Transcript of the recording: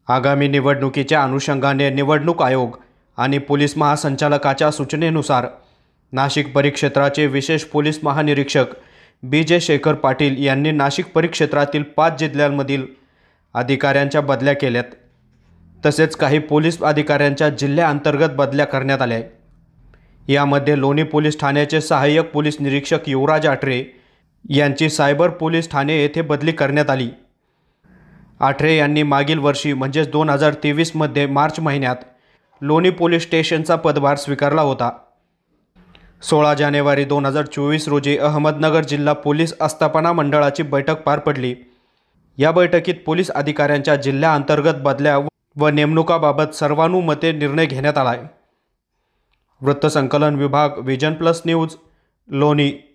आगामी निवडणुकीच्या अनुषंगाने निवडणूक आयोग आणि पोलीस महासंचालकाच्या सूचनेनुसार नाशिक परिक्षेत्राचे विशेष पोलीस महानिरीक्षक बी.जे. शेखर पाटील यांनी नाशिक परिक्षेत्रातील 5 जिल्ह्यांमधील अधिकाऱ्यांच्या बदल्या केल्यात. तसेच काही पोलीस अधिकाऱ्यांच्या जिल्ह्यांतर्गत बदल्या करण्यात आल्या. यामध्ये लोणी पोलीस ठाण्याचे सहाय्यक पोलीस निरीक्षक युवराज आठरे यांची सायबर पोलीस ठाणे येथे बदली करण्यात आली. आठरे यांनी मागील वर्षी म्हणजेच 2023 मार्च महिन्यात लोणी पोलीस स्टेशनचा पदभार स्वीकारला होता. 16 जानेवारी 2024 रोजी अहमदनगर जिल्हा पोलीस आस्थापना मंडळाची बैठक पार पडली. या बैठकीत पोलीस अधिकाऱ्यांच्या जिल्ह्यांतर्गत बदल्या व नेमणुकाबाबत सर्वानुमते निर्णय घेण्यात आला. वृत्तसंकलन विभाग, विजन प्लस न्यूज, लोणी.